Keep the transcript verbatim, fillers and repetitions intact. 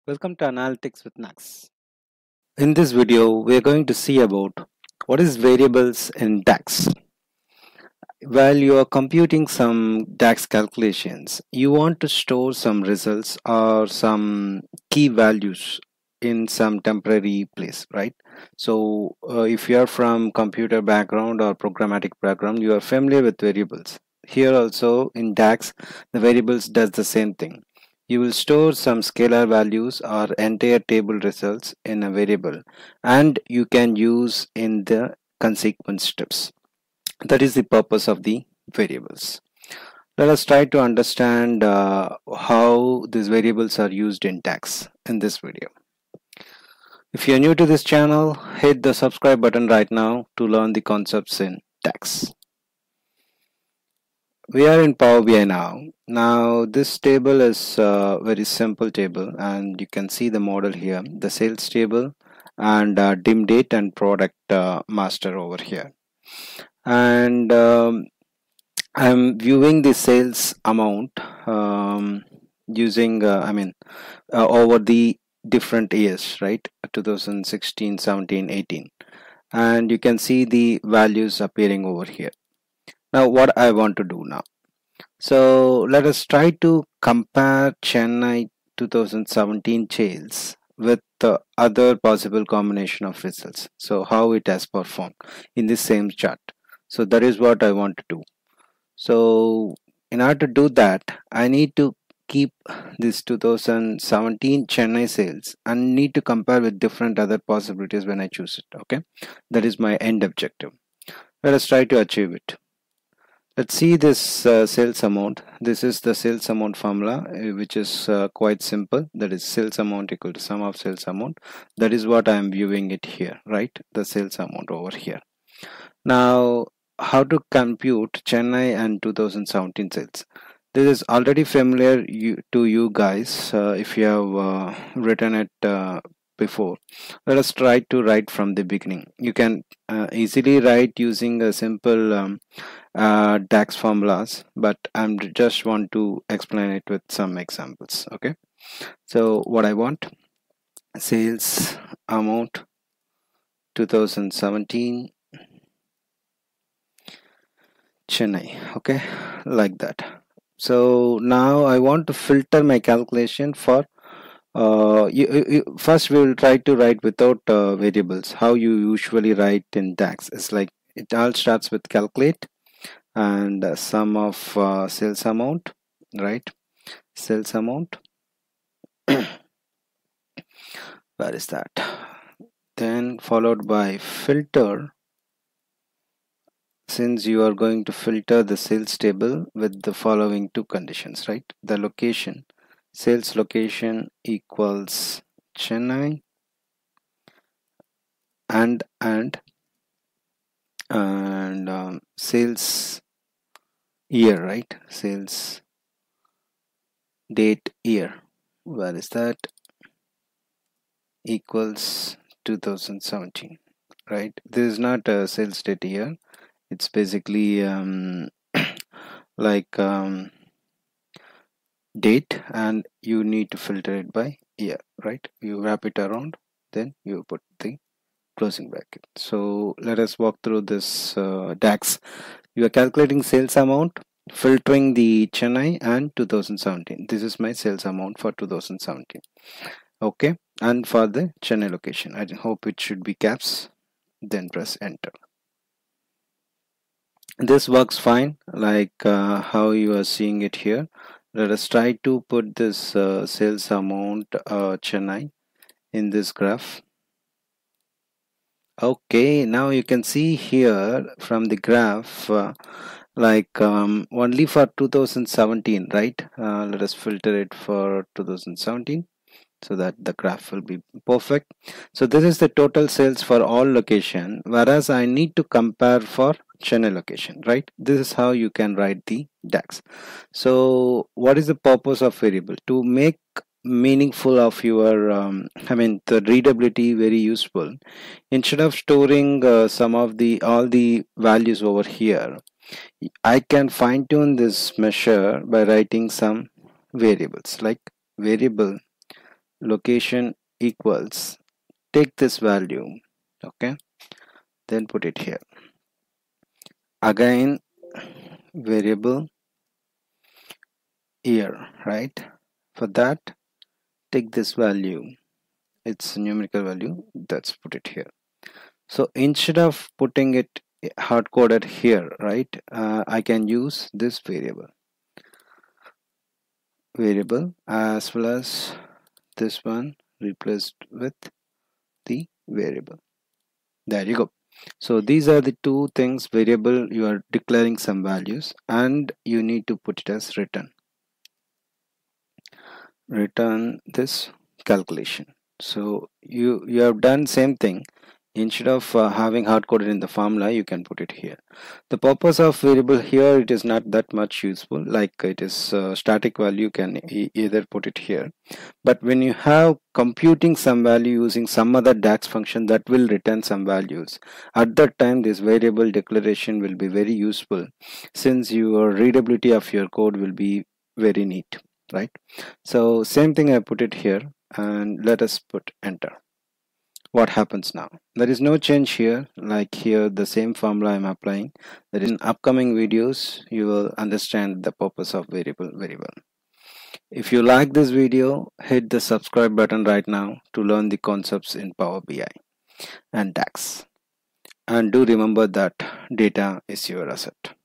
Welcome to Analytics with Nax. In this video, we are going to see about what is variables in DAX. While you are computing some DAX calculations, you want to store some results or some key values in some temporary place, right? So uh, if you are from computer background or programmatic background, you are familiar with variables. Here also in DAX, the variables does the same thing. You will store some scalar values or entire table results in a variable, and you can use in the consequence steps. That is the purpose of the variables. Let us try to understand uh, how these variables are used in DAX in this video. If you're new to this channel, hit the subscribe button right now to learn the concepts in DAX. We are in Power B I now. Now this table is a very simple table, and you can see the model here, the sales table and uh, dim date and product uh, master over here. And um, I'm viewing the sales amount um, using uh, I mean uh, over the different years, right? twenty sixteen, seventeen, eighteen, and you can see the values appearing over here. Now what I want to do now, so let us try to compare Chennai twenty seventeen sales with the other possible combination of results, so how it has performed in the same chart. So that is what I want to do. So in order to do that, I need to keep this two thousand seventeen Chennai sales and need to compare with different other possibilities when I choose it. Okay, that is my end objective. Let us try to achieve it. Let's see this uh, sales amount. This is the sales amount formula, uh, which is uh, quite simple. That is sales amount equal to sum of sales amount. That is what I am viewing it here, right? The sales amount over here. Now, how to compute Chennai and two thousand seventeen sales? This is already familiar you, to you guys uh, if you have uh, written it uh, before. Let us try to write from the beginning. You can uh, easily write using a simple um, uh, DAX formulas, but I'm just want to explain it with some examples. Okay, so what I want, sales amount two thousand seventeen Chennai. Okay, like that. So now I want to filter my calculation for uh, you, you, first we will try to write without uh, variables. How you usually write in DAX is like it all starts with calculate and uh, sum of uh, sales amount, right? Sales amount. Where is that? Then followed by filter, since you are going to filter the sales table with the following two conditions, right? The location, sales location equals Chennai, and and and um, sales year, right? Sales date year, where is that? Equals two thousand seventeen, right? This is not a sales date year, it's basically um, like um, date, and you need to filter it by year, right? You wrap it around, then you put the closing bracket. So let us walk through this uh, DAX. You are calculating sales amount, filtering the Chennai and two thousand seventeen. This is my sales amount for two thousand seventeen. Okay, and for the Chennai location, I hope it should be caps, then press enter. This works fine, like uh, how you are seeing it here. Let us try to put this uh, sales amount uh, Chennai in this graph. Okay, now you can see here from the graph uh, like um, only for two thousand seventeen, right? Uh, let us filter it for two thousand seventeen so that the graph will be perfect. So this is the total sales for all location, whereas I need to compare for Chennai location, right? This is how you can write the DAX. So what is the purpose of variable? To make meaningful of your um, I mean the readability very useful. Instead of storing uh, some of the all the values over here, I can fine-tune this measure by writing some variables, like variable location equals, take this value, okay, then put it here. Again, variable year, right? For that, take this value, it's a numerical value, let's put it here. So instead of putting it hard coded here, right, uh, I can use this variable variable as well as this one replaced with the variable. There you go. So these are the two things. Variable, you are declaring some values and you need to put it as return return this calculation. So you you have done same thing. Instead of uh, having hard coded in the formula, you can put it here. The purpose of variable here, it is not that much useful, like it is uh, static value, you can e either put it here. But when you have computing some value using some other DAX function that will return some values, at that time this variable declaration will be very useful, since your readability of your code will be very neat, right? So same thing, I put it here and let us put enter. What happens now? There is no change here. Like here, the same formula I'm applying. That in upcoming videos you will understand the purpose of variable very well. If you like this video, hit the subscribe button right now to learn the concepts in Power B I and DAX. And do remember that data is your asset.